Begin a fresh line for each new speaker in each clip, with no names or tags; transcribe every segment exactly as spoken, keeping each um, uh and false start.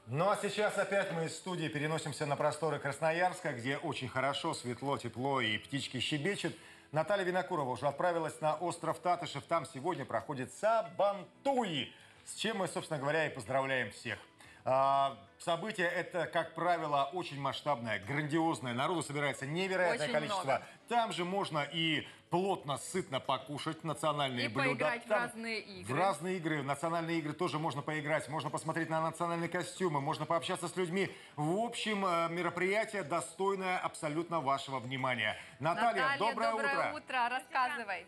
Ну а сейчас опять мы из студии переносимся на просторы Красноярска, где очень хорошо, светло, тепло и птички щебечут. Наталья Винокурова уже отправилась на остров Татышев. Там сегодня проходит Сабантуй, с чем мы, собственно говоря, и поздравляем всех. А, событие это, как правило, очень масштабное, грандиозное. Народу собирается невероятное
очень
количество.
Много.
Там же можно и плотно, сытно покушать национальные
и
блюда.
поиграть
Там
в разные игры.
В разные игры. В национальные игры тоже можно поиграть. Можно посмотреть на национальные костюмы. Можно пообщаться с людьми. В общем, мероприятие достойное абсолютно вашего внимания. Наталья,
Наталья
доброе,
доброе
утро.
утро. Рассказывай.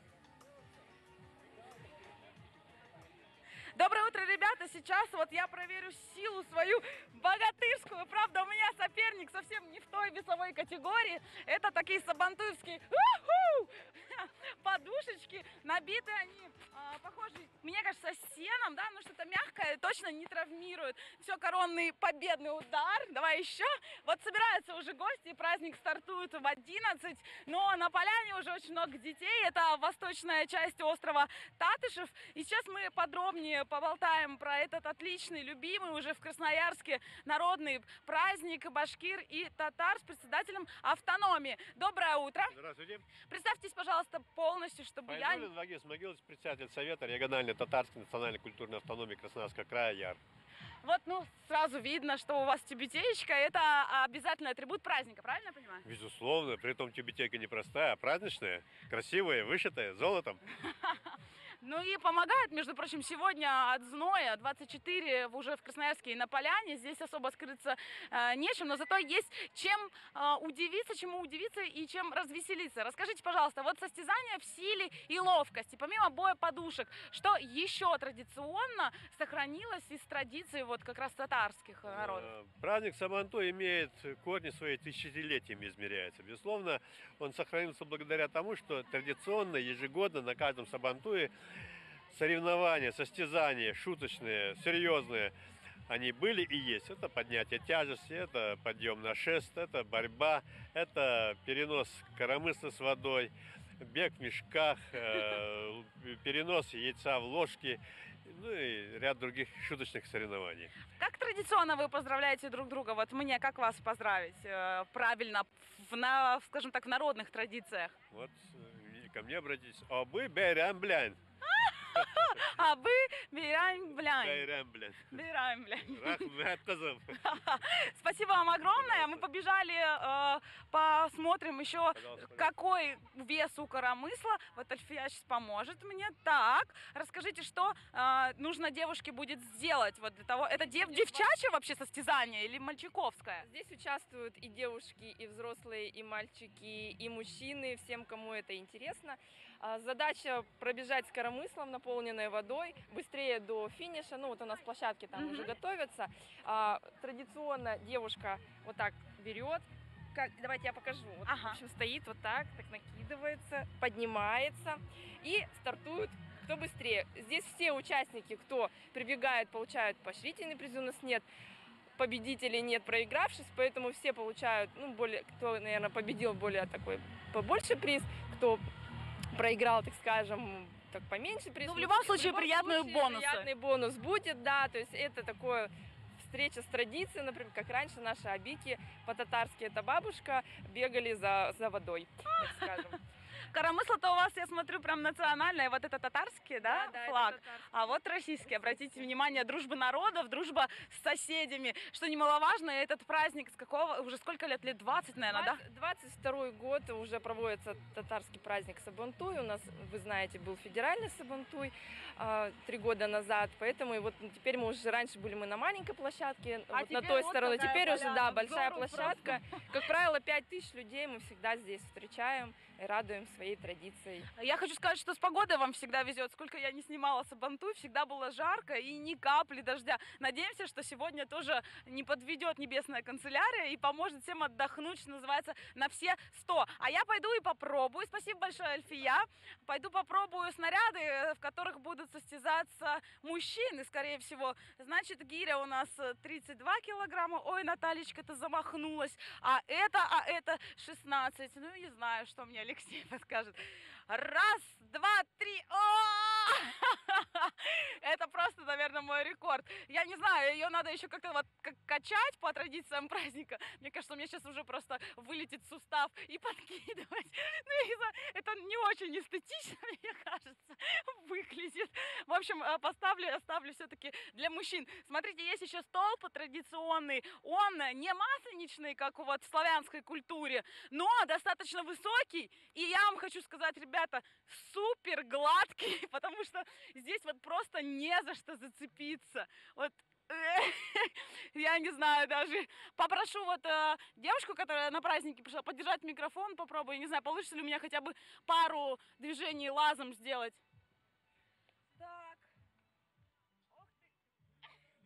Доброе утро, ребята! Сейчас вот я проверю силу свою богатырскую. Правда, у меня соперник совсем не в той весовой категории. Это такие сабантуевские подушечки. Набиты они, а, похожи, мне кажется, сеном, да, но что-то мягкое, точно не травмирует. Все, коронный победный удар. Давай еще. Вот собираются уже гости, и праздник стартует в одиннадцать. Но на поляне уже очень много детей. Это восточная часть острова Татышев. И сейчас мы подробнее поболтаем про этот отличный, любимый уже в Красноярске народный праздник башкир и татар с председателем автономии. Доброе утро.
Здравствуйте.
Представьтесь, пожалуйста, полностью, чтобы я...
Файзуллин Вагис Могилович, председатель Совета региональной татарской национальной культурной автономии Красноярского края ЯР.
Вот, ну, сразу видно, что у вас тюбетеечка. Это обязательный атрибут праздника, правильно я понимаю?
Безусловно, при этом тюбетейка не простая, а праздничная, красивая, вышитая, золотом.
Ну и помогает, между прочим, сегодня от зноя двадцать четыре уже в Красноярске и на поляне. Здесь особо скрыться э, нечем, но зато есть чем э, удивиться, чему удивиться и чем развеселиться. Расскажите, пожалуйста, вот состязания в силе и ловкости, помимо боя подушек, что еще традиционно сохранилось из традиций вот как раз татарских народов?
Праздник Сабантуй имеет корни свои тысячелетиями измеряется. Безусловно, он сохранился благодаря тому, что традиционно, ежегодно на каждом Сабантуе соревнования, состязания, шуточные, серьезные, они были и есть. Это поднятие тяжести, это подъем на шест, это борьба, это перенос коромысла с водой, бег в мешках, э, перенос яйца в ложке, ну и ряд других шуточных соревнований.
Как традиционно вы поздравляете друг друга? Вот мне как вас поздравить э, правильно, в, на, скажем так, в народных традициях?
Вот ко мне обратитесь. Обы берем блянь.
А вы бираем блянь.
Берем блянь.
Бираем блянь.
Рахмет казам.
Спасибо вам огромное. Мы побежали, э, посмотрим еще,
Пожалуйста,
какой вес у коромысла. Вот Альфия сейчас поможет мне. Так, расскажите, что э, нужно девушке будет сделать вот для того. Это дев, девчачье вообще состязание или мальчиковское?
Здесь участвуют и девушки, и взрослые, и мальчики, и мужчины, всем, кому это интересно. Задача пробежать с коромыслом, наполненной водой, быстрее до финиша. Ну вот у нас площадки там mm-hmm. уже готовятся. А, традиционно девушка вот так берет. Как, давайте я покажу. Вот, ага. В общем, стоит вот так, так накидывается, поднимается и стартует. Кто быстрее. Здесь все участники, кто прибегает, получают поощрительный приз. У нас нет победителей, нет проигравших, поэтому все получают, ну, более, кто, наверное, победил, более такой побольше приз, кто проиграл, так скажем, так поменьше приз.
Ну, в любом случае, приятный бонус.
Приятный бонус будет, да, то есть это такое встреча с традицией, например, как раньше наши абики, по-татарски это бабушка, бегали за, за водой, так скажем.
Коромысло-то у вас, я смотрю, прям национальное. Вот это татарский, да,
да, да,
флаг? А вот российский. Обратите внимание, дружба народов, дружба с соседями. Что немаловажно, этот праздник с какого, уже сколько лет? Лет двадцать, наверное, да?
двадцать второй год уже проводится татарский праздник Сабантуй. У нас, вы знаете, был федеральный Сабантуй э, три года назад. Поэтому и вот теперь мы уже, раньше были мы на маленькой площадке,
а
вот на той
вот
стороне. Теперь
поляна,
уже, да, большая площадка.
Просто.
Как правило, пять тысяч людей мы всегда здесь встречаем и радуем своей традицией.
Я хочу сказать, что с погодой вам всегда везет. Сколько я не снимала Сабантуй, всегда было жарко и ни капли дождя. Надеемся, что сегодня тоже не подведет небесная канцелярия и поможет всем отдохнуть, что называется, на все сто. А я пойду и попробую. Спасибо большое, Альфия. Пойду попробую снаряды, в которых будут состязаться мужчины, скорее всего. Значит, гиря у нас тридцать два килограмма. Ой, Наталечка-то замахнулась. А это, а это шестнадцать. Ну, не знаю, что мне Алексей подскажет. Раз, два, три. О! Это просто, наверное, мой рекорд. Я не знаю, ее надо еще как-то вот как качать по традициям праздника. Мне кажется, у меня сейчас уже просто вылетит сустав и подкидывать. Ну, я не знаю, это не очень эстетично, мне кажется, выглядит. В общем, э, поставлю, оставлю все-таки для мужчин. Смотрите, есть еще столб традиционный. Он не масленичный, как вот в славянской культуре, но достаточно высокий. И я вам хочу сказать, ребята, супер гладкий, потому что здесь вот просто не за что зацепиться. Вот я не знаю даже. Попрошу вот э, девушку, которая на празднике пришла, подержать микрофон, попробую. Не знаю, получится ли у меня хотя бы пару движений лазом сделать. Так. Ох ты.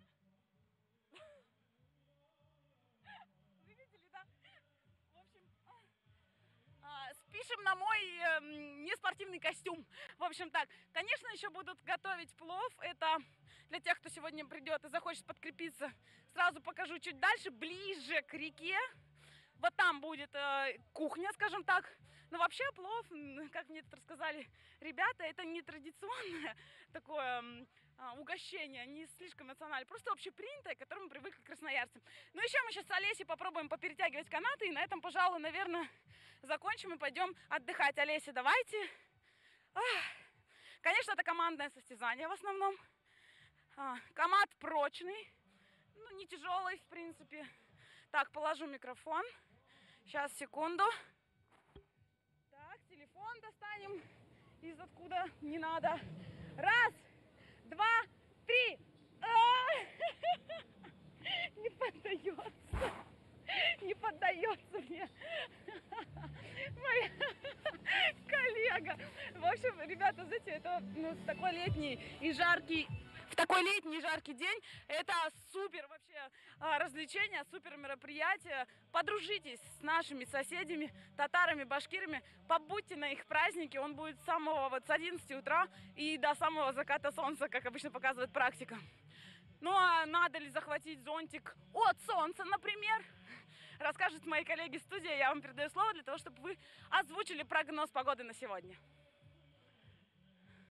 Вы видели, да? В общем, а, спишем на мой э, неспортивный костюм. В общем так, конечно, еще будут готовить плов. Это для тех, кто сегодня придет и захочет подкрепиться. Сразу покажу чуть дальше, ближе к реке. Вот там будет э, кухня, скажем так. Но вообще плов, как мне это рассказали ребята, это не традиционное такое э, угощение, не слишком национальное, просто общепринятое, к которому привыкли красноярцы. Ну еще мы сейчас с Олесей попробуем поперетягивать канаты, и на этом, пожалуй, наверное, закончим и пойдем отдыхать. Олеся, давайте. Ах. Конечно, это командное состязание в основном. А, комат прочный, ну не тяжелый в принципе. Так, положу микрофон. Сейчас, секунду. Так, телефон достанем из откуда не надо. Раз, два, три. Не поддается. Не поддается мне. Моя коллега. В общем, ребята, знаете, это ну, такой летний и жаркий. В такой летний жаркий день это супер вообще развлечение, супер мероприятие. Подружитесь с нашими соседями, татарами, башкирами, побудьте на их празднике. Он будет с самого вот с одиннадцати утра и до самого заката солнца, как обычно показывает практика. Ну а надо ли захватить зонтик от солнца, например? Расскажут мои коллеги в студии. Я вам передаю слово для того, чтобы вы озвучили прогноз погоды на сегодня.